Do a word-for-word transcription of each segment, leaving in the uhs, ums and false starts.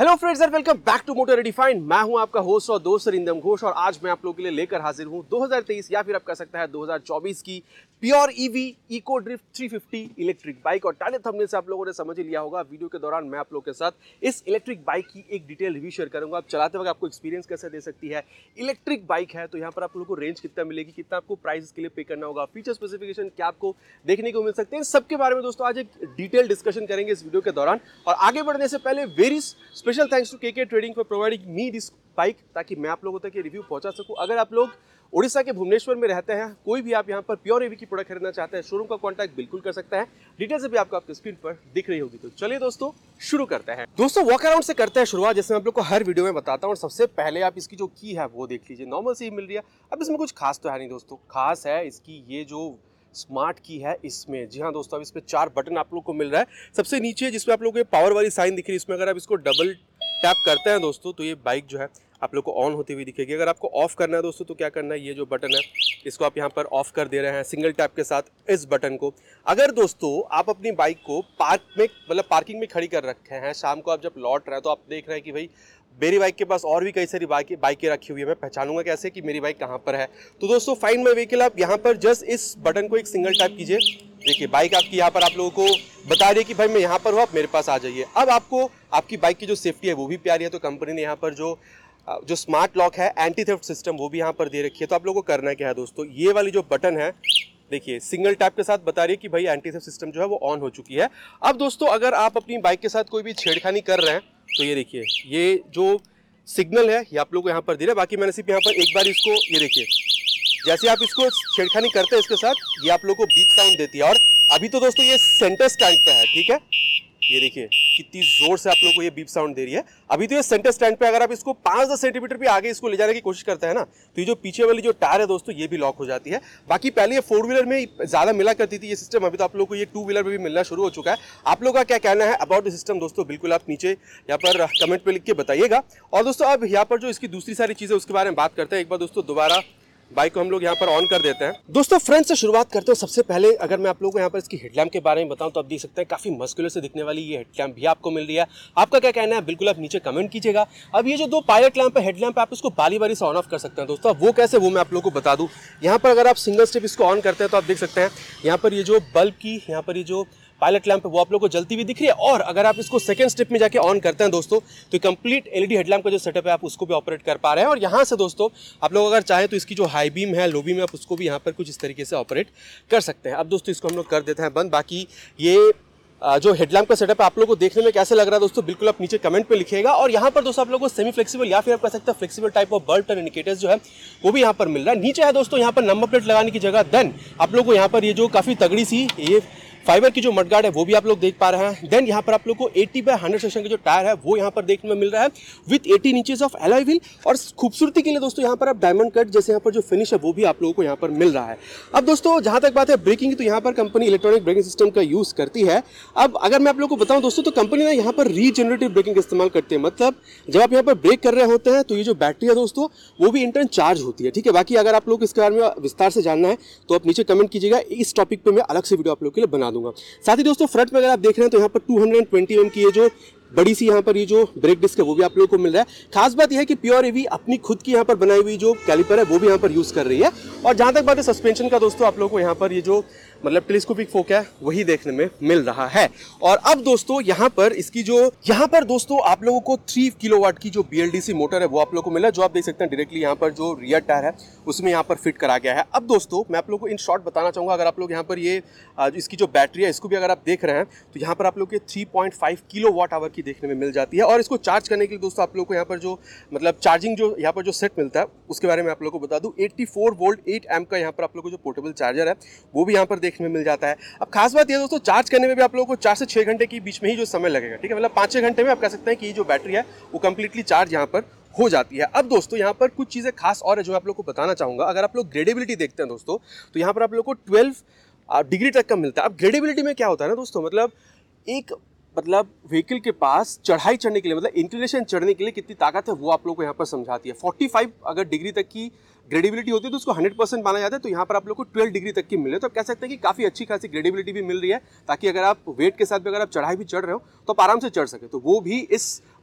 Hello friends and welcome back to motor redefined. मैं हूं आपका होस्ट और दोस्त रिंदम घोष और आज मैं आप लोगों के लिए लेकर हाजिर हूं दो हज़ार तेईस या फिर आप कह सकते हैं दो हज़ार चौबीस की प्योर ईवी इको ड्रिफ्ट तीन सौ पचास इलेक्ट्रिक बाइक। और टाइटल थंबनेल से आप लोगों ने समझ ही लिया होगा, वीडियो के दौरान मैं आप लोगों के साथ इस इलेक्ट्रिक बाइक की एक डिटेल रिव्यू शेयर करूंगा। आप चलाते वक्त आपको एक्सपीरियंस कैसे दे सकती है, इलेक्ट्रिक बाइक है तो यहाँ पर आप लोगों को रेंज कितना मिलेगी, कितना आपको प्राइस के लिए पे करना होगा, फीचर स्पेसिफिकेशन क्या आपको देखने को मिल सकते हैं, सबके बारे में दोस्तों आज एक डिटेल डिस्कशन करेंगे इस वीडियो के दौरान। और आगे बढ़ने से पहले very special thanks to KK trading for providing me this bike, ताकि मैं आप लोगों तक ये रिव्यू पहुंचा सकूं। अगर आप लोग उड़ीसा के भुवनेश्वर में रहते हैं, कोई भी आप यहां पर प्योर ईवी की प्रोडक्ट खरीदना चाहते हैं, शोरूम का कांटेक्ट बिल्कुल कर सकते हैं। डिटेल्स भी आपको आपके स्क्रीन पर दिख रही होगी। तो चलिए दोस्तों शुरू करते हैं। दोस्तों वॉक अराउंड से करते हैं शुरुआत, जैसे मैं आप लोग को हर वीडियो में बताता हूं। और सबसे पहले आप इसकी जो की है वो देख लीजिए, नॉर्मल सी ही मिल रही है। अब इसमें कुछ खास तो है नहीं दोस्तों, खास है इसकी ये जो स्मार्ट की है इसमें। जी हाँ दोस्तों, अब इस पे चार बटन आप लोग को मिल रहा है। सबसे नीचे जिसमें आप लोग को पावर वाली साइन दिख रही है, इसमें अगर आप इसको डबल टैप करते हैं दोस्तों तो ये बाइक जो है आप लोग को ऑन होती हुई दिखेगी। अगर आपको ऑफ करना है दोस्तों तो क्या करना है, ये जो बटन है इसको आप यहाँ पर ऑफ कर दे रहे हैं सिंगल टैप के साथ इस बटन को। अगर दोस्तों आप अपनी बाइक को पार्क में मतलब पार्किंग में खड़ी कर रखे हैं, शाम को आप जब लौट रहे हैं तो आप देख रहे हैं कि भाई मेरी बाइक के पास और भी कई सारी बाइक बाइकें रखी हुई है, मैं पहचानूंगा कैसे कि मेरी बाइक कहाँ पर है। तो दोस्तों फाइंड माय व्हीकल, आप यहाँ पर जस्ट इस बटन को एक सिंगल टैप कीजिए। देखिए बाइक आपकी यहाँ पर आप लोगों को बता रही है कि भाई मैं यहाँ पर हूँ, आप मेरे पास आ जाइए। अब आपको आपकी बाइक की जो सेफ्टी है वो भी प्यारी है, तो कंपनी ने यहाँ पर जो जो स्मार्ट लॉक है, एंटी थेफ्ट सिस्टम, वो भी यहाँ पर दे रखी है। तो आप लोगों को करना क्या है दोस्तों, ये वाली जो बटन है देखिए सिंगल टैप के साथ बता रही है कि भाई एंटी थेफ्ट सिस्टम जो है वो ऑन हो चुकी है। अब दोस्तों अगर आप अपनी बाइक के साथ कोई भी छेड़खानी कर रहे हैं तो ये देखिए ये जो सिग्नल है ये आप लोग को यहाँ पर दे रहा है। बाकी मैंने सिर्फ यहाँ पर एक बार इसको ये देखिए जैसे आप इसको छेड़खानी करते हैं इसके साथ ये आप लोग को बीप साउंड देती है। और अभी तो दोस्तों ये सेंटर स्टैंड पे है, ठीक है, ये देखिए कितनी जोर से आप लोग को ये बीप साउंड दे रही है। अभी तो ये सेंटर स्टैंड पे, अगर आप इसको पाँच दस सेंटीमीटर पे आगे इसको ले जाने की कोशिश करते हैं ना तो ये जो पीछे वाली जो टायर है दोस्तों ये भी लॉक हो जाती है। बाकी पहले ये फोर व्हीलर में ज्यादा मिला करती थी ये सिस्टम, अभी तो आप लोग को ये टू व्हीलर में भी मिलना शुरू हो चुका है। आप लोग का क्या कहना है अबाउट द सिस्टम दोस्तों, बिल्कुल आप नीचे यहाँ पर कमेंट पे लिख के बताइएगा। और दोस्तों अब यहाँ पर जो इसकी दूसरी सारी चीजें उसके बारे में बात करते हैं। एक बार दोस्तों दोबारा बाइक को हम लोग यहाँ पर ऑन कर देते हैं। दोस्तों फ्रंट से शुरुआत करते हैं। सबसे पहले अगर मैं आप लोगों को यहाँ पर इसकी हेडलैम्प के बारे में बताऊं तो आप देख सकते हैं काफी मस्कुलर से दिखने वाली ये हेडलैम्प भी आपको मिल रही है। आपका क्या कहना है बिल्कुल आप नीचे कमेंट कीजिएगा। अब ये जो दो पायलट लैंप है, हेडलैम्प, आप इसको बारी बारी से ऑन ऑफ कर सकते हैं दोस्तों। अब वो कैसे वो मैं आप लोगों को बता दूं। यहाँ पर अगर आप सिंगल स्टेप इसको ऑन करते हैं तो आप देख सकते हैं यहाँ पर ये जो बल्ब की यहाँ पर ये जो पायलट लैंप है वो आप लोगों को जलती हुई दिख रही है। और अगर आप इसको सेकंड स्टेप में जाके ऑन करते हैं दोस्तों तो कंप्लीट एलईडी हेडलैम्प का जो सेटअप है आप उसको भी ऑपरेट कर पा रहे हैं। और यहाँ से दोस्तों आप लोग अगर चाहें तो इसकी जो हाई बीम है, लो बीम है, आप उसको भी यहाँ पर कुछ इस तरीके से ऑपरेट कर सकते हैं। अब दोस्तों इसको हम लोग कर देते हैं बंद। बाकी ये जो हेडलैम्प का सेटअप है आप लोगों को देखने में कैसे लग रहा है दोस्तों बिल्कुल आप नीचे कमेंट पे लिखिएगा। और यहाँ पर दोस्तों आप लोगों को सेमी फ्लेक्सिबल या फिर आप कह सकते हैं flexible type of bulb turn indicators जो है वो भी यहाँ पर मिल रहा है। नीचे है दोस्तों यहाँ पर नंबर प्लेट लगाने की जगह। देन आप लोग को यहाँ पर ये जो काफी तगड़ी सी ये फाइबर की जो मडगार्ड है वो भी आप लोग देख पा रहे हैं। देन यहाँ पर आप लोग को अस्सी बाय हंड्रेड सेक्शन के जो टायर है वो यहाँ पर देखने में मिल रहा है with eighteen inches of alloy wheel. और खूबसूरती के लिए दोस्तों यहाँ पर आप डायमंड कट जैसे यहाँ पर जो फिनिश है वो भी आप लोगों को यहाँ पर मिल रहा है। अब दोस्तों जहाँ तक बात है ब्रेकिंग की, तो यहाँ पर कंपनी इलेक्ट्रॉनिक ब्रेकिंग सिस्टम का यूज करती है। अब अगर मैं आप लोग को बताऊँ दोस्तों तो कंपनी ना यहाँ पर रीजनरेटिव ब्रेकिंग इस्तेमाल करती है। मतलब जब आप यहाँ पर ब्रेक कर रहे होते हैं तो ये जो बैटरी है दोस्तों वो भी इंटरन चार्ज होती है, ठीक है। बाकी अगर आप लोग इसके बारे में विस्तार से जानना है तो आप नीचे कमेंट कीजिएगा, इस टॉपिक पे मैं अलग से वीडियो आप लोग के लिए बना दूंगा। साथ ही दोस्तों फ्रंट में अगर आप देख रहे हैं तो यहाँ पर two hundred twenty M M की ये जो बड़ी सी यहाँ पर ये जो ब्रेक डिस्क है वो भी आप लोगों को मिल रहा है। खास बात यह है कि प्योर ईवी अपनी खुद की यहाँ पर बनाई हुई जो कैलिपर है वो भी यहाँ पर यूज कर रही है। और जहां तक बात है सस्पेंशन का दोस्तों आप लोगों को यहाँ पर ये जो मतलब टेलीस्कोपिक फोक है वही देखने में मिल रहा है। और अब दोस्तों यहाँ पर इसकी जो यहाँ पर दोस्तों आप लोगों को थ्री किलोवाट की जो बीएलडीसी मोटर है वो आप लोगों को मिला, जो आप देख सकते हैं डायरेक्टली यहाँ पर जो रियर टायर है उसमें यहाँ पर फिट करा गया है। अब दोस्तों मैं आप लोगों को इन शॉर्ट बताना चाहूंगा, अगर आप लोग यहाँ पर ये इसकी जो बैटरी है इसको भी अगर आप देख रहे हैं तो यहाँ पर आप लोग के three point five kilo watt hour की देखने में मिल जाती है। और इसको चार्ज करने के लिए दोस्तों आप लोग को यहाँ पर जो मतलब चार्जिंग जो यहाँ पर जो सेट मिलता है उसके बारे में आप लोग को बता दूं, चौरासी वोल्ट एट एम्प का यहाँ पर आप लोग को जो पोर्टेबल चार्जर है वो भी यहाँ पर देखने में मिल जाता है। अब खास बात ये दोस्तों चार्ज करने में भी आप लोगों को चार से छह घंटे के बीच में ही जो समय लगेगा, ठीक है, मतलब पाँच छः घंटे में आप कह सकते हैं कि जो बैटरी है वो कंप्लीटली चार्ज यहाँ पर हो जाती है। अब दोस्तों यहाँ पर कुछ चीज़ें खास और है जो आप लोग को बताना चाहूँगा। अगर आप लोग ग्रेडेबिलिटी देखते हैं दोस्तों तो यहाँ पर आप लोग को ट्वेल्व डिग्री तक का मिलता है। अब ग्रेडेबिलिटी में क्या होता है ना दोस्तों, मतलब एक मतलब व्हीकल के पास चढ़ाई चढ़ने के लिए मतलब इंक्लिनेशन चढ़ने के लिए कितनी ताकत है वो आप लोग को यहाँ पर समझाती है। पैंतालीस अगर डिग्री तक की ग्रेडेबिलिटी होती है तो उसको हंड्रेड परसेंट माना जाता है, तो यहाँ पर आप लोग को ट्वेल्व डिग्री तक की मिले, तो आप कह सकते हैं कि काफ़ी अच्छी खासी ग्रेडेबिलिटी भी मिल रही है, ताकि अगर आप वेट के साथ भी अगर आप चढ़ाई भी चढ़ रहे हो तो आप आराम से चढ़ सके। तो वो भी इस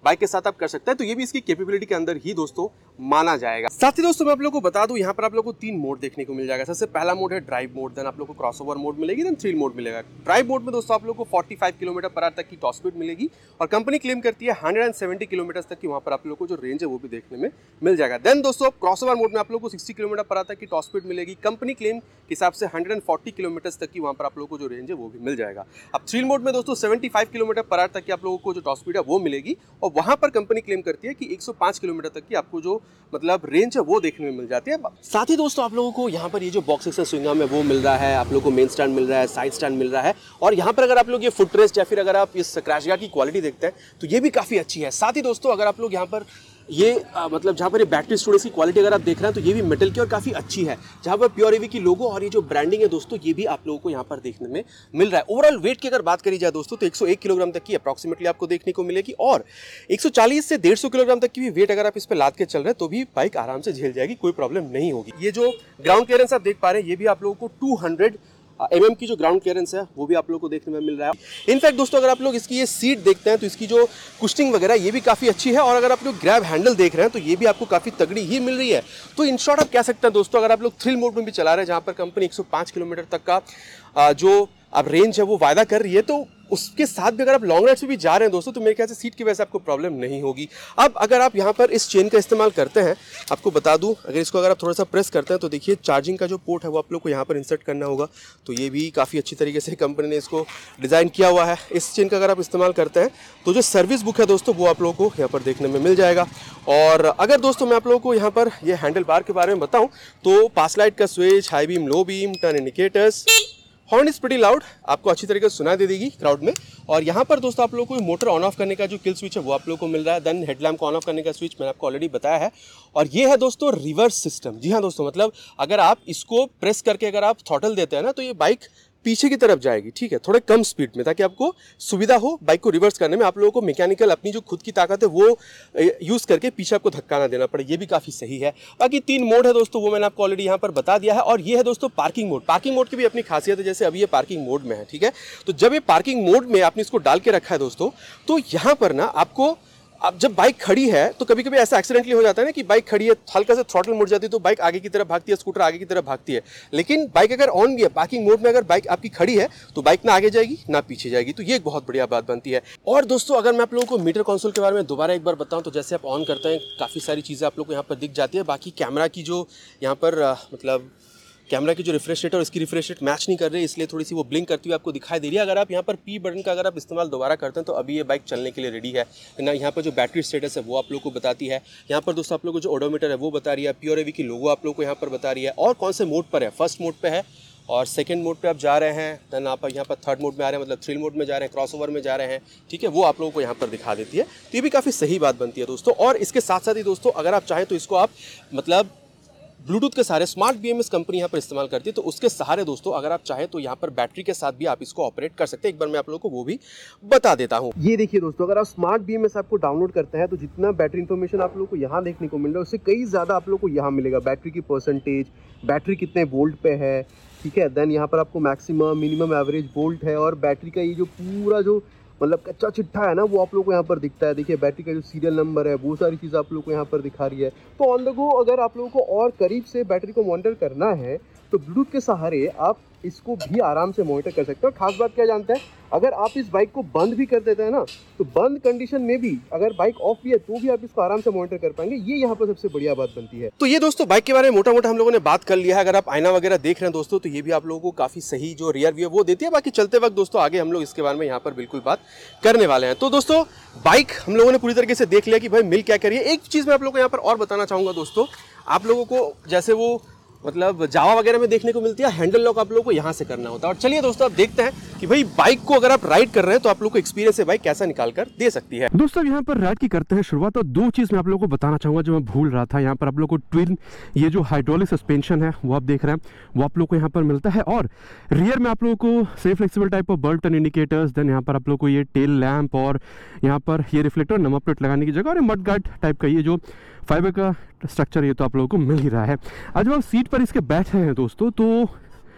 बाइक के साथ आप कर सकते हैं, तो ये भी इसकी कैपेबिलिटी के अंदर ही दोस्तों माना जाएगा। साथ ही दोस्तों मैं आप लोगों को बता दूं, यहाँ पर आप लोगों को तीन मोड देखने को मिल जाएगा। सबसे पहला मोड है ड्राइव मोड, देन आप लोगों को क्रॉसओवर मोड मिलेगी, देन थ्रिल मोड मिलेगा। ड्राइव मोड में दोस्तों आप लोगों को पैंतालीस किलोमीटर पर आवर तक की टॉप स्पीड मिलेगी और कंपनी क्लेम करती है एक सौ सत्तर किलोमीटर तक की वहाँ पर आप लोगों को जो रेंज है वो भी देखने में मिल जाएगा। देन दोस्तों क्रॉसओवर मोड में आप लोगों को साठ किलोमीटर पर आवर तक की टॉप स्पीड मिलेगी, कंपनी क्लेम के हिसाब से एक सौ चालीस किलोमीटर तक की वहाँ पर आप लोगों को जो रेंज है वो भी मिल जाएगा। अब थ्रिल मोड में दोस्तों पचहत्तर किलोमीटर पर आवर तक की आप लोगों को जो टॉप स्पीड है वो मिलेगी और वहाँ पर कंपनी क्लेम करती है कि एक सौ पाँच किलोमीटर तक की आपको जो मतलब रेंज है वो देखने में मिल जाती है। साथ ही दोस्तों आप लोगों को यहाँ पर ये जो बॉक्सेस है स्विंग आर्म में वो मिल रहा है, आप लोगों को मेन स्टैंड मिल रहा है, साइड स्टैंड मिल रहा है और यहाँ पर अगर आप लोग ये फुट रेस्ट या फिर अगर आप इस क्रैश गार्ड की क्वालिटी देखते हैं तो ये भी काफ़ी अच्छी है। साथ ही दोस्तों अगर आप लोग यहाँ पर ये आ, मतलब जहाँ पर ये बैटरी स्टोरेज की क्वालिटी अगर आप देख रहे हैं तो ये भी मेटल की और काफ़ी अच्छी है, जहाँ पर प्योर ईवी की लोगो और ये जो ब्रांडिंग है दोस्तों ये भी आप लोगों को यहाँ पर देखने में मिल रहा है। ओवरऑल वेट की अगर बात करी जाए दोस्तों तो एक सौ एक किलोग्राम तक की अप्रॉक्सीमेटली आपको देखने को मिलेगी और एक सौ चालीस से डेढ़ सौ किलोग्राम तक की भी वेट अगर आप इस पर लाद के चल रहे हैं तो भी बाइक आराम से झेल जाएगी, कोई प्रॉब्लम नहीं होगी। ये जो ग्राउंड क्लियरेंस आप देख पा रहे हैं ये भी आप लोगों को टू हंड्रेड एम एम की जो ग्राउंड क्लियरेंस है वो भी आप लोगों को देखने में मिल रहा है। इनफैक्ट दोस्तों अगर आप लोग इसकी ये सीट देखते हैं तो इसकी जो कुशनिंग वगैरह ये भी काफ़ी अच्छी है और अगर आप लोग ग्रैब हैंडल देख रहे हैं तो ये भी आपको काफ़ी तगड़ी ही मिल रही है। तो इन शॉर्ट आप कह सकते हैं दोस्तों अगर आप लोग थ्रिल मोड में भी चला रहे हैं जहाँ पर कंपनी एक सौ पाँच किलोमीटर तक का जो अब रेंज है वो वायदा कर रही है तो उसके साथ भी अगर आप लॉन्ग राइड्स पे भी जा रहे हैं दोस्तों तो मेरे ख्याल से सीट की वजह से आपको प्रॉब्लम नहीं होगी। अब अगर आप यहाँ पर इस चेन का इस्तेमाल करते हैं, आपको बता दूं अगर इसको अगर आप थोड़ा सा प्रेस करते हैं तो देखिए चार्जिंग का जो पोर्ट है वो आप लोग को यहाँ पर इंसर्ट करना होगा, तो ये भी काफ़ी अच्छी तरीके से कंपनी ने इसको डिज़ाइन किया हुआ है। इस चेन का अगर आप इस्तेमाल करते हैं तो जो सर्विस बुक है दोस्तों वो आप लोगों को यहाँ पर देखने में मिल जाएगा। और अगर दोस्तों मैं आप लोगों को यहाँ पर ये हैंडल बार के बारे में बताऊँ तो पास लाइट का switch, high beam, low beam, turn indicators, horn is pretty loud, आपको अच्छी तरीके से सुना दे देगी क्राउड में। और यहाँ पर दोस्तों आप लोगों को मोटर ऑन ऑफ करने का जो किल स्विच है वो आप लोगों को मिल रहा है। देन हेडलैम्प को ऑन ऑफ करने का स्विच मैंने आपको ऑलरेडी बताया है और ये है दोस्तों रिवर्स सिस्टम। जी हाँ दोस्तों, मतलब अगर आप इसको प्रेस करके अगर आप थ्रॉटल देते हैं ना तो ये बाइक पीछे की तरफ जाएगी, ठीक है, थोड़े कम स्पीड में, ताकि आपको सुविधा हो बाइक को रिवर्स करने में। आप लोगों को मैकेनिकल अपनी जो खुद की ताकत है वो यूज़ करके पीछे आपको धक्का ना देना पड़े, ये भी काफ़ी सही है। बाकी तीन मोड है दोस्तों वो मैंने आपको ऑलरेडी यहाँ पर बता दिया है। और ये है दोस्तों पार्किंग मोड। पार्किंग मोड की भी अपनी खासियत है, जैसे अभी ये पार्किंग मोड में है, ठीक है, तो जब ये पार्किंग मोड में आपने इसको डाल के रखा है दोस्तों तो यहाँ पर ना आपको अब जब बाइक खड़ी है तो कभी कभी ऐसा एक्सीडेंटली हो जाता है ना कि बाइक खड़ी है, हल्का से थ्रॉटल मुड़ जाती है तो बाइक आगे की तरफ भागती है, स्कूटर आगे की तरफ भागती है। लेकिन बाइक अगर ऑन भी है, पार्किंग मोड में अगर बाइक आपकी खड़ी है तो बाइक ना आगे जाएगी ना पीछे जाएगी, तो ये एक बहुत बढ़िया बात बनती है। और दोस्तों अगर मैं आप लोगों को मीटर कंसोल के बारे में दोबारा एक बार बताऊं तो जैसे आप ऑन करते हैं काफ़ी सारी चीज़ें आप लोग को यहाँ पर दिख जाती है। बाकी कैमरा की जो यहाँ पर मतलब कैमरा की जो रिफ्रेश रेट और इसकी रिफ्रेश रेट मैच नहीं कर रही, इसलिए थोड़ी सी वो ब्लिंक करती हुई आपको दिखाई दे रही है। अगर आप यहाँ पर पी बटन का अगर आप इस्तेमाल दोबारा करते हैं तो अभी ये बाइक चलने के लिए रेडी है ना। यहाँ पर जो बैटरी स्टेटस है वो आप लोग को बताती है। यहाँ पर दोस्तों आप लोग को जो ओडोमीटर है वो बता रही है, प्योर ईवी की लोगो आप लोग को यहाँ पर बता रही है और कौन से मोड पर है, फर्स्ट मोड पर है और सेकंड मोड पे आप जा रहे हैं, देन आप यहाँ पर थर्ड मोड में आ रहे हैं, मतलब थ्रिल मोड में जा रहे हैं, क्रॉसओवर में जा रहे हैं, ठीक है, वो आप लोगों को यहाँ पर दिखा देती है। तो ये भी काफ़ी सही बात बनती है दोस्तों। और इसके साथ साथ ही दोस्तों अगर आप चाहें तो इसको आप मतलब ब्लूटूथ के सहारे, स्मार्ट बीएमएस कंपनी यहाँ पर इस्तेमाल करती है, तो उसके सहारे दोस्तों अगर आप चाहें तो यहाँ पर बैटरी के साथ भी आप इसको ऑपरेट कर सकते हैं। एक बार मैं आप लोगों को वो भी बता देता हूँ। ये देखिए दोस्तों, अगर आप स्मार्ट बीएमएस आपको डाउनलोड करते हैं तो जितना बैटरी इन्फॉर्मेशन आप लोगों को यहाँ देखने को मिल रहा है उससे कई ज़्यादा आप लोगों को यहाँ मिलेगा। बैटरी की परसेंटेज, बैटरी कितने वोल्ट पे है, ठीक है, देन यहाँ पर आपको मैक्सिमम, मिनिमम, एवरेज वोल्ट है और बैटरी का ये जो पूरा जो मतलब कच्चा चिट्ठा है ना वो आप लोग को यहाँ पर दिखता है। देखिए बैटरी का जो सीरियल नंबर है वो सारी चीज़ आप लोग को यहाँ पर दिखा रही है। तो ऑन द गो अगर आप लोगों को और करीब से बैटरी को मॉनिटर करना है तो ब्लूटूथ के सहारे आप इसको भी आराम से मॉनिटर कर सकते हो। खास बात क्या जानते हैं, अगर आप इस बाइक को बंद भी कर देते हैं ना तो बंद कंडीशन में भी अगर बाइक ऑफ भी है तो भी आप इसको आराम से मॉनिटर कर पाएंगे। ये यहाँ पर सबसे बढ़िया बात बनती है। तो ये दोस्तों बाइक के बारे में मोटा मोटा हम लोगों ने बात कर लिया है। अगर आप आईना वगैरह देख रहे हैं दोस्तों तो ये भी आप लोगों को काफी सही जो रियर व्यू वो देती है। बाकी चलते वक्त दोस्तों आगे हम लोग इसके बारे में यहाँ पर बिल्कुल बात करने वाले हैं। तो दोस्तों बाइक हम लोगों ने पूरी तरीके से देख लिया कि भाई मिल क्या करिए। एक चीज मैं आप लोगों को यहाँ पर और बताना चाहूंगा दोस्तों, आप लोगों को जैसे वो मतलब जावा वगैरह में देखने को मिलती है, हैंडल लॉक आप लोगों को यहाँ से करना होता है। और चलिए दोस्तों अब देखते हैं कि भाई बाइक को अगर आप राइड कर रहे हैं तो आप लोग को एक्सपीरियंस है बाइक कैसा निकाल कर दे सकती है। दोस्तों यहाँ पर राइड की करते हैं शुरुआत, और दो चीज़ मैं आप लोगों को बताना चाहूँगा जो मैं भूल रहा था। यहाँ पर आप लोग को ट्विन ये जो हाइड्रोलिक सस्पेंशन है वो आप देख रहे हैं वो आप लोग को यहाँ पर मिलता है। और रियर में आप लोगों को safe flexible type of bulb turn indicators, then यहाँ पर आप लोग को ये टेल लैम्प और यहाँ पर ये रिफ्लेक्टर नंबर प्लेट लगाने की जगह और मड गार्ड टाइप का ये जो फाइबर का स्ट्रक्चर ये तो आप लोगों को मिल ही रहा है। आज जब आप सीट पर इसके बैठे हैं दोस्तों तो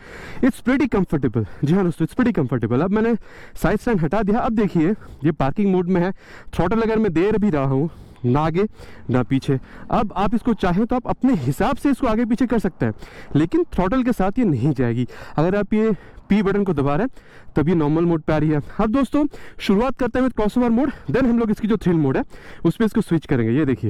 इट्स प्रीटी कंफर्टेबल। जी हाँ दोस्तों, इट्स प्रीटी कंफर्टेबल। अब मैंने साइड स्टैंड हटा दिया। अब देखिए ये पार्किंग मोड में है। थ्रॉटल अगर मैं दे भी रहा हूँ, ना आगे ना पीछे। अब आप इसको चाहें तो आप अपने हिसाब से इसको आगे पीछे कर सकते हैं, लेकिन थ्रॉटल के साथ ये नहीं जाएगी। अगर आप ये पी बटन को दबा रहे हैं तब ये नॉर्मल मोड पे आ रही है। अब दोस्तों शुरुआत करते हैं क्रॉसओवर मोड, देन हम लोग इसकी जो थ्रिल मोड है उस पर इसको स्विच करेंगे। ये देखिए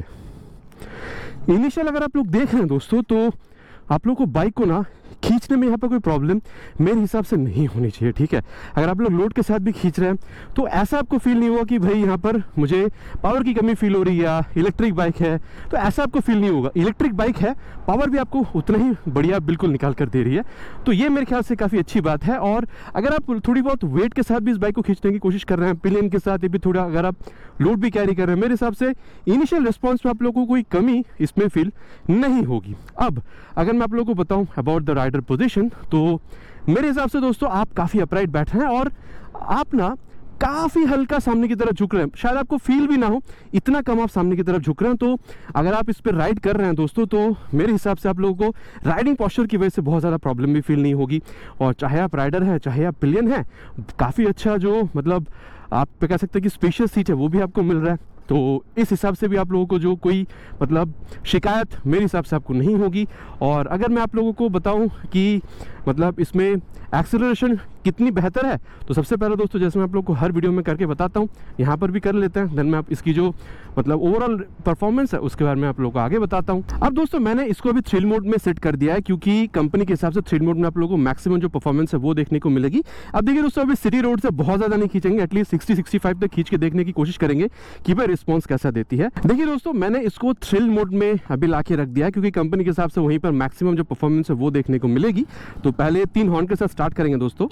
इनिशियल अगर आप लोग देख रहे हैं दोस्तों, तो आप लोग को बाइक को ना खींचने में यहाँ पर कोई प्रॉब्लम मेरे हिसाब से नहीं होनी चाहिए, ठीक है। अगर आप लोग लोड के साथ भी खींच रहे हैं तो ऐसा आपको फील नहीं होगा कि भाई यहाँ पर मुझे पावर की कमी फील हो रही है या इलेक्ट्रिक बाइक है, तो ऐसा आपको फील नहीं होगा। इलेक्ट्रिक बाइक है, पावर भी आपको उतना ही बढ़िया बिल्कुल निकाल कर दे रही है, तो ये मेरे ख्याल से काफ़ी अच्छी बात है। और अगर आप थोड़ी बहुत वेट के साथ भी इस बाइक को खींचने की कोशिश कर रहे हैं, पिलियन के साथ ये भी थोड़ा अगर आप लोड भी कैरी कर रहे हैं, मेरे हिसाब से इनिशियल रिस्पॉन्स में आप लोगों को कोई कमी इसमें फील नहीं होगी। अब अगर मैं आप लोगों को बताऊं अबाउट द राइडर पोजीशन, तो मेरे हिसाब से दोस्तों आप काफ़ी अपराइट बैठ रहे हैं और आप ना काफ़ी हल्का सामने की तरफ झुक रहे हैं। शायद आपको फील भी ना हो, इतना कम आप सामने की तरफ झुक रहे हैं। तो अगर आप इस पर राइड कर रहे हैं दोस्तों, तो मेरे हिसाब से आप लोगों को राइडिंग पोस्चर की वजह से बहुत ज़्यादा प्रॉब्लम भी फील नहीं होगी। और चाहे आप राइडर हैं चाहे आप पिलियन हैं, काफ़ी अच्छा जो मतलब आप पे कह सकते हैं कि स्पेशियस सीट है वो भी आपको मिल रहा है। तो इस हिसाब से भी आप लोगों को जो कोई मतलब शिकायत मेरे हिसाब से आपको नहीं होगी। और अगर मैं आप लोगों को बताऊं कि मतलब इसमें एक्सेलरेशन कितनी बेहतर है, तो सबसे पहले दोस्तों जैसे मैं आप लोग को हर वीडियो में करके बताता हूं, यहाँ पर भी कर लेते हैं, देन मैं आप इसकी जो मतलब ओवरऑल परफॉर्मेंस है उसके बारे में आप लोगों को आगे बताता हूं। अब दोस्तों मैंने इसको अभी थ्रिल मोड में सेट कर दिया है, क्योंकि कंपनी के हिसाब से थ्रिल मोड में आप लोगों को मैक्सिमम जो परफॉर्मेंस है वो देखने को मिलेगी। अब देखिए दोस्तों, अभी सिटी रोड से बहुत ज़्यादा नहीं खींचेंगे, एटलीस्ट सिक्सटी सिक्सटी फाइव तक खींच के देखने की कोशिश करेंगे कि भाई रिस्पॉन्स कैसा देती है। देखिए दोस्तों, मैंने इसको थ्रिल मोड में अभी ला के रख दिया है, क्योंकि कंपनी के हिसाब से वहीं पर मैक्सिमम जो परफॉर्मेंस है वो देखने को मिलेगी। तो पहले तीन हॉर्न के साथ स्टार्ट करेंगे दोस्तों।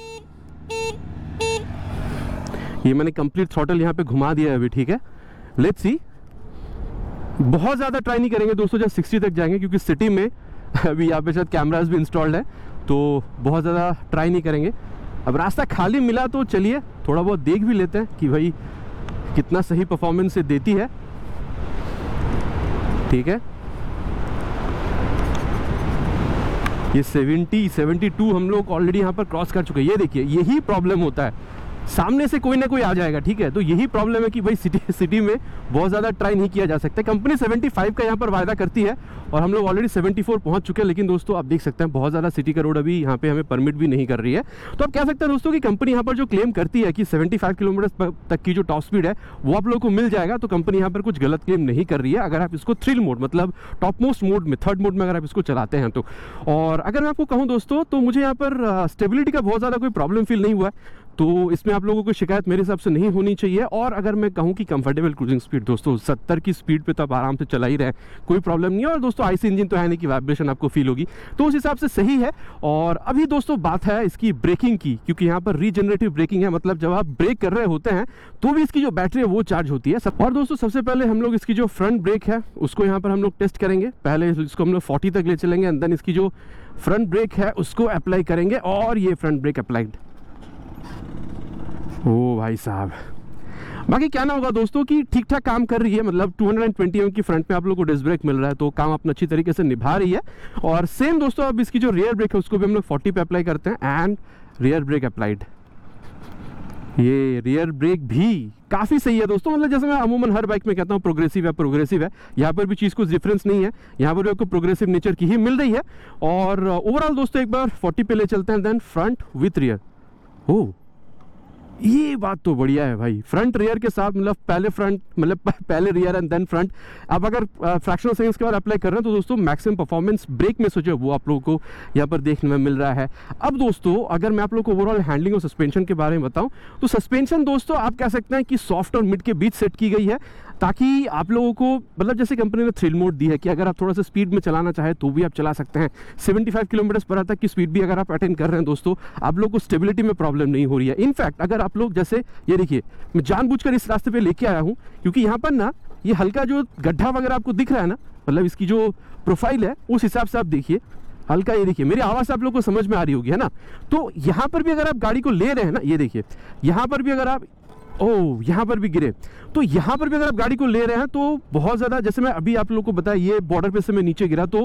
ये मैंने कंप्लीट थ्रॉटल यहाँ पे घुमा दिया है अभी, ठीक है। लेट्स सी, बहुत ज़्यादा ट्राई नहीं करेंगे दोस्तों जब सिक्सटी तक जाएंगे, क्योंकि सिटी में अभी यहाँ पे शायद कैमरास भी इंस्टॉल्ड है, तो बहुत ज़्यादा ट्राई नहीं करेंगे। अब रास्ता खाली मिला तो चलिए थोड़ा बहुत देख भी लेते हैं कि भाई कितना सही परफॉर्मेंस से देती है, ठीक है। ये सेवेंटी सेवेंटी टू हम लोग ऑलरेडी यहाँ पर क्रॉस कर चुके हैं। ये देखिए, यही प्रॉब्लम होता है, सामने से कोई ना कोई आ जाएगा, ठीक है। तो यही प्रॉब्लम है कि भाई सिटी सिटी में बहुत ज़्यादा ट्राई नहीं किया जा सकता। कंपनी सेवेंटी फाइव का यहाँ पर वायदा करती है और हम लोग ऑलरेडी सेवेंटी फोर पहुँच चुके हैं, लेकिन दोस्तों आप देख सकते हैं बहुत ज़्यादा सिटी का रोड अभी यहाँ पे हमें परमिट भी नहीं कर रही है। तो आप कह सकते हैं दोस्तों कि कंपनी यहाँ पर जो क्लेम करती है कि सेवेंटी फाइव किलोमीटर तक की जो टॉप स्पीड है वो आप लोगों को मिल जाएगा, तो कंपनी यहाँ पर कुछ गलत क्लेम नहीं कर रही है अगर आप इसको थ्रिल मोड मतलब टॉप मोस्ट मोड में, थर्ड मोड में अगर आप इसको चलाते हैं तो। और अगर मैं आपको कहूँ दोस्तों, तो मुझे यहाँ पर स्टेबिलिटी का बहुत ज़्यादा कोई प्रॉब्लम फील नहीं हुआ है, तो इसमें आप लोगों को शिकायत मेरे हिसाब से नहीं होनी चाहिए। और अगर मैं कहूं कि कंफर्टेबल क्रूजिंग स्पीड दोस्तों सत्तर की स्पीड पे तो आप आराम से चला ही रहे, कोई प्रॉब्लम नहीं है। और दोस्तों आईसी इंजन तो है नहीं कि वाइब्रेशन आपको फील होगी, तो उस हिसाब से सही है। और अभी दोस्तों बात है इसकी ब्रेकिंग की, क्योंकि यहाँ पर रीजनरेटिव ब्रेकिंग है, मतलब जब आप ब्रेक कर रहे होते हैं तो भी इसकी जो बैटरी है वो चार्ज होती है। और दोस्तों सबसे पहले हम लोग इसकी जो फ्रंट ब्रेक है उसको यहाँ पर हम लोग टेस्ट करेंगे। पहले इसको हम लोग फोर्टी तक ले चलेंगे एंड देन इसकी जो फ्रंट ब्रेक है उसको अप्लाई करेंगे। और ये फ्रंट ब्रेक अप्लाइड, ओ भाई साहब, बाकी क्या ना होगा दोस्तों कि ठीक ठाक काम कर रही है, मतलब टू ट्वेंटी एम की फ्रंट में आप लोगों को डिस्क ब्रेक मिल रहा है, तो काम अपना अच्छी तरीके से निभा रही है। और सेम दोस्तों अब इसकी जो रियर ब्रेक है उसको भी हम लोग फोर्टी पे अप्लाई करते हैं एंड रियर ब्रेक अप्लाइड। ये रियर ब्रेक भी काफ़ी सही है दोस्तों, मतलब जैसे मैं अमूमन हर बाइक में कहता हूँ प्रोग्रेसिव है प्रोग्रेसिव है, यहाँ पर भी चीज़ कुछ डिफरेंस नहीं है, यहाँ पर भी आपको प्रोग्रेसिव नेचर की ही मिल रही है। और ओवरऑल दोस्तों एक बार फोर्टी पे ले चलते हैं, देन फ्रंट विथ रियर। ओह ये बात तो बढ़िया है भाई, फ्रंट रियर के साथ, मतलब पहले फ्रंट मतलब पहले रियर एंड देन फ्रंट। अब अगर फ्रैक्शनल सेकंड्स के बाद अप्लाई कर रहे हैं तो दोस्तों मैक्सिमम परफॉर्मेंस ब्रेक में सोचो वो आप लोगों को यहाँ पर देखने में मिल रहा है। अब दोस्तों अगर मैं आप लोगों को ओवरऑल हैंडलिंग और सस्पेंशन के बारे में बताऊं, तो सस्पेंशन दोस्तों आप कह सकते हैं कि सॉफ्ट और मिड के बीच सेट की गई है, ताकि आप लोगों को मतलब जैसे कंपनी ने थ्रिल मोड दी है कि अगर आप थोड़ा सा स्पीड में चलाना चाहे तो भी आप चला सकते हैं। Seventy five kilometre per hour तक की स्पीड भी अगर आप अटेंड कर रहे हैं दोस्तों, आप लोगों को स्टेबिलिटी में प्रॉब्लम नहीं हो रही है। इनफैक्ट अगर आप लोग जैसे ये देखिए, मैं जानबूझकर इस रास्ते पे लेके आया हूँ क्योंकि यहाँ पर ना ये हल्का जो गड्ढा वगैरह आपको दिख रहा है ना, मतलब इसकी जो प्रोफाइल है उस हिसाब से आप देखिए हल्का, ये देखिए मेरी आवाज़ आप लोग को समझ में आ रही होगी है ना। तो यहाँ पर भी अगर आप गाड़ी को ले रहे हैं ना, ये देखिए यहाँ पर भी अगर आप ओह यहाँ पर भी गिरे, तो यहाँ पर भी अगर आप गाड़ी को ले रहे हैं तो बहुत ज़्यादा, जैसे मैं अभी आप लोगों को बताया ये बॉर्डर पे से मैं नीचे गिरा तो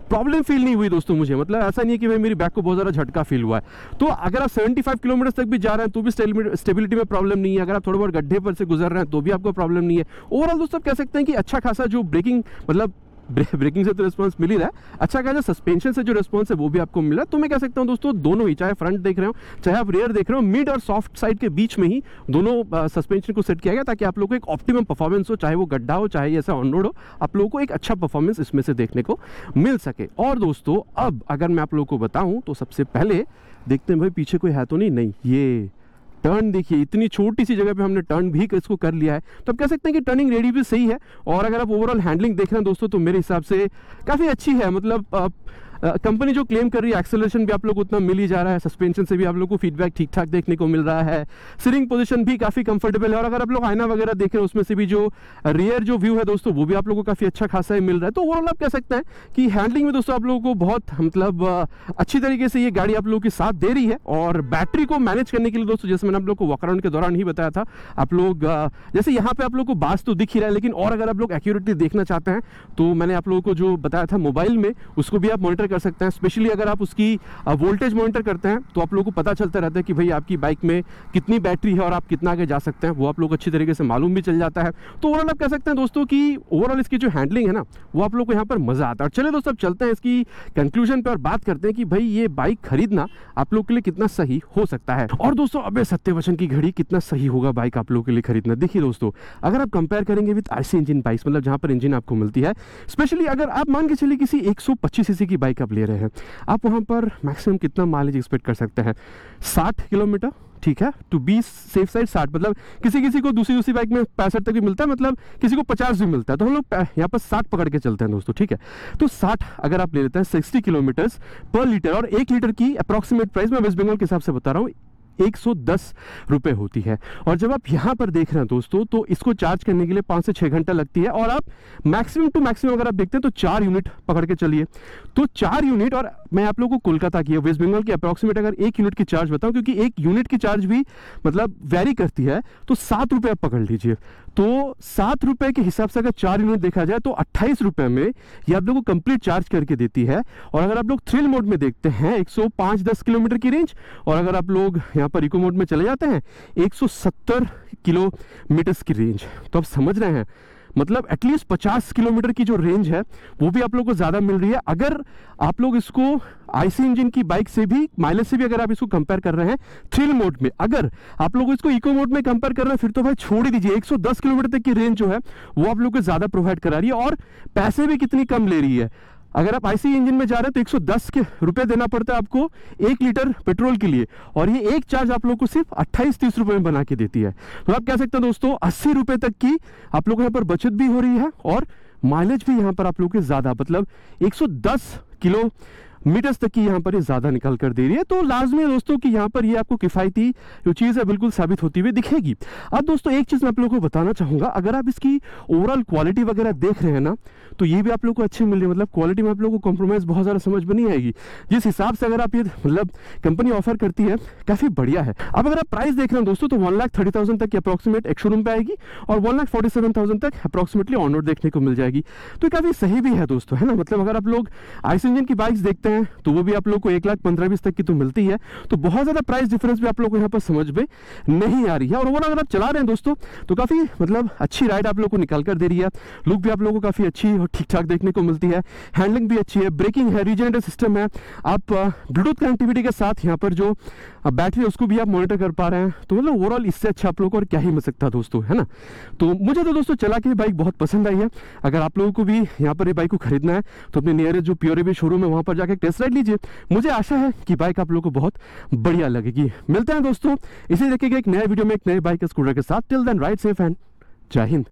प्रॉब्लम फील नहीं हुई दोस्तों मुझे, मतलब ऐसा नहीं है कि भाई मेरी बैक को बहुत ज़्यादा झटका फील हुआ है। तो अगर आप पचहत्तर किलोमीटर तक भी जा रहे हैं तो भी स्टेबिलिटी में प्रॉब्लम नहीं है, अगर आप थोड़े बहुत गड्ढे पर से गुजर रहे हैं तो भी आपको प्रॉब्लम नहीं है। ओवरऑल दोस्तों आप कह सकते हैं कि अच्छा खासा जो ब्रेकिंग, मतलब ब्रेकिंग से तो रिस्पांस मिल ही रहा है, अच्छा खासा सस्पेंशन से जो रिस्पांस है वो भी आपको मिला। तो मैं कह सकता हूं दोस्तों दोनों ही, चाहे फ्रंट देख रहे हो चाहे आप रियर देख रहे हो, मिड और सॉफ्ट साइड के बीच में ही दोनों सस्पेंशन को सेट किया गया ताकि आप लोगों को एक ऑप्टिमम परफॉर्मेंस हो, चाहे वो गड्ढा हो चाहे ऐसा ऑन रोड हो, आप लोगों को एक अच्छा परफॉर्मेंस इसमें से देखने को मिल सके। और दोस्तों अब अगर मैं आप लोगों को बताऊं तो सबसे पहले देखते हैं भाई पीछे कोई है तो नहीं, नहीं ये टर्न देखिए, इतनी छोटी सी जगह पे हमने टर्न भी इसको कर लिया है, तो आप कह सकते हैं कि टर्निंग रेडी भी सही है। और अगर आप ओवरऑल हैंडलिंग देख रहे हैं दोस्तों तो मेरे हिसाब से काफ़ी अच्छी है, मतलब कंपनी जो क्लेम कर रही है एक्सेलरेशन भी आप लोग को उतना मिल ही जा रहा है, सस्पेंशन से भी आप लोग को फीडबैक ठीक ठाक देखने को मिल रहा है, सीटिंग पोजीशन भी काफ़ी कंफर्टेबल है। और अगर आप लोग आईना वगैरह देख रहे हैं उसमें से भी जो रियर जो व्यू है दोस्तों वो भी आप लोगों को काफ़ी अच्छा खासा ही मिल रहा है। तो ओवरऑल आप कह सकते हैं कि हैंडलिंग में दोस्तों आप लोगों को बहुत मतलब अच्छी तरीके से ये गाड़ी आप लोगों के साथ दे रही है। और बैटरी को मैनेज करने के लिए दोस्तों जैसे मैंने आप लोग को वॉक अराउंड के दौरान ही बताया था, आप लोग जैसे यहाँ पे आप लोग को बास तो दिख ही रहा है, लेकिन और अगर आप लोग एक्यूरेटली देखना चाहते हैं तो मैंने आप लोगों को जो बताया था मोबाइल में उसको भी आप मॉनिटर कर सकते हैं। स्पेशली अगर आप उसकी वोल्टेज मॉनिटर करते हैं तो आप लोगों को पता चलता रहता है कि भाई आपकी बाइक में कितनी बैटरी है और आप कितना आगे जा सकते हैं, वो आप लोग अच्छी तरीके से मालूम भी चल जाता है। तो ओवरऑल आप कह सकते हैं दोस्तों कि ओवरऑल इसकी जो हैंडलिंग है ना वो आप लोग को यहाँ पर मजा आता है। और चलिए दोस्तों अब चलते हैं इसकी कंक्लूजन पे और बात करते हैं कि भाई ये बाइक खरीदना आप लोग के लिए कितना सही हो सकता है। और दोस्तों अबे सत्यवचन की घड़ी, कितना सही होगा बाइक आप लोगों के लिए खरीदना। देखिए दोस्तों अगर आप कंपेयर करेंगे विद आरसी इंजन बाइक्स, मतलब जहाँ पर इंजन आपको मिलती है, स्पेशली अगर आप मान के चलिए किसी एक सौ पच्चीस सीसी की बाइक आप ले रहे हैं, आप वहाँ पर मैक्सिमम कितना माइलेज एक्सपेक्ट कर सकते हैं, साठ किलोमीटर, ठीक है, टू बी सेफ साइड साठ, मतलब किसी किसी को दूसरी दूसरी बाइक में पैंसठ तक भी मिलता है, मतलब किसी को पचास भी मिलता है, तो हम लोग यहाँ पर साठ पकड़ के चलते हैं दोस्तों, ठीक है। तो साठ अगर आप ले लेते हैं साठ किलोमीटर पर लीटर, और एक लीटर की अप्रॉक्सीमेट प्राइस मैं वेस्ट बंगाल के हिसाब से बता रहा हूँ एक सौ दस रुपये होती है। और जब आप यहाँ पर देख रहे हैं दोस्तों तो इसको चार्ज करने के लिए पाँच से छः घंटा लगती है, और आप मैक्सिमम टू मैक्सिमम अगर आप देखते हैं तो चार यूनिट पकड़ के चलिए, तो चार यूनिट। और मैं आप लोगों को कोलकाता की, वेस्ट बंगाल की अप्रॉक्सीमेट अगर एक यूनिट की चार्ज बताऊं, क्योंकि एक यूनिट की चार्ज भी मतलब वेरी करती है, तो सात रुपये आप पकड़ लीजिए। तो सात रुपये के हिसाब से अगर चार यूनिट देखा जाए तो अट्ठाईस रुपये में ये आप लोगों को कंप्लीट चार्ज करके देती है। और अगर आप लोग थ्रिल मोड में देखते हैं एक सौ पाँच दस किलोमीटर की रेंज, और अगर आप लोग यहाँ पर इको मोड में चले जाते हैं एक सौ सत्तर किलोमीटर की रेंज, तो आप समझ रहे हैं मतलब एटलीस्ट पचास किलोमीटर की जो रेंज है वो भी आप लोग को ज़्यादा मिल रही है। अगर आप लोग इसको आईसी इंजन की बाइक से भी, माइलेज से भी अगर आप इसको कंपेयर कर रहे हैं थ्रिल मोड में, अगर आप लोग इसको इको मोड में कंपेयर कर रहे हैं फिर तो भाई छोड़ ही दीजिए। एक सौ दस किलोमीटर तक की रेंज जो है वो आप लोग को ज़्यादा प्रोवाइड करा रही है, और पैसे भी कितनी कम ले रही है। अगर आप आईसी इंजन में जा रहे हैं तो एक सौ दस के रुपए देना पड़ता है आपको एक लीटर पेट्रोल के लिए, और ये एक चार्ज आप लोग को सिर्फ अट्ठाईस तीस रुपए में बना के देती है। तो आप कह सकते हैं दोस्तों अस्सी रुपए तक की आप लोग यहाँ पर बचत भी हो रही है, और माइलेज भी यहाँ पर आप लोग के ज़्यादा, मतलब एक सौ दस किलो मीटर्स तक की यहाँ पर ये ज़्यादा निकल कर दे रही है। तो लाजमी है दोस्तों कि यहाँ पर ये आपको किफ़ायती जो चीज़ है बिल्कुल साबित होती हुई दिखेगी। अब दोस्तों एक चीज़ मैं आप लोगों को बताना चाहूँगा, अगर आप इसकी ओवरऑल क्वालिटी वगैरह देख रहे हैं ना तो ये भी आप लोग को अच्छी मिल रही है, मतलब क्वालिटी में आप लोग को कॉम्प्रोमाइज़ बहुत ज़्यादा समझ में नहीं आएगी। जिस हिसाब से अगर आप ये मतलब कंपनी ऑफर करती है काफ़ी बढ़िया है। अब अगर आप प्राइस देख रहे हैं दोस्तों तो वन लाख थर्टी थाउजेंड तक की अप्रॉक्सीमेट एक शोरूम पे आएगी, और one lakh forty seven thousand तक अप्रॉक्सीमेटली ऑन रोड देखने को मिल जाएगी। तो काफ़ी सही भी है दोस्तों, है ना। मतलब अगर आप लोग आइस इंजन की बाइक्स देखते हैं तो वो भी आप लोग को एक लाख पंद्रह बीस तक की तो मिलती है, तो बहुत ज़्यादा प्राइस डिफरेंस भी आप लोग को यहाँ पर समझ में नहीं आ रही है। और ओवरऑल अगर आप चला रहे हैं दोस्तों तो काफ़ी मतलब अच्छी राइड आप लोग को निकाल कर दे रही है। लुक भी आप लोगों को काफ़ी अच्छी और ठीक ठाक देखने को मिलती है, हैंडलिंग भी अच्छी है, ब्रेकिंग है, रीजनरेटर सिस्टम है, आप ब्लूटूथ कनेक्टिविटी के साथ यहाँ पर जो बैटरी है उसको भी आप मॉनिटर कर पा रहे हैं। तो मतलब ओवरऑल इससे अच्छा आप लोग को और क्या ही मिल सकता है दोस्तों, है ना। तो मुझे तो दोस्तों चला के बाइक बहुत पसंद आई है। अगर आप लोगों को भी यहाँ पर ये बाइक को खरीदना है तो अपने नियरेस्ट जो प्योर एवी शोरूम है वहाँ पर जाकर टेस्ट राइड लीजिए। मुझे आशा है कि बाइक आप लोगों को बहुत बढ़िया लगेगी। मिलते हैं दोस्तों इसी तरीके के एक नए वीडियो में एक नए बाइक स्कूटर के साथ। Till then ride safe and जय हिंद।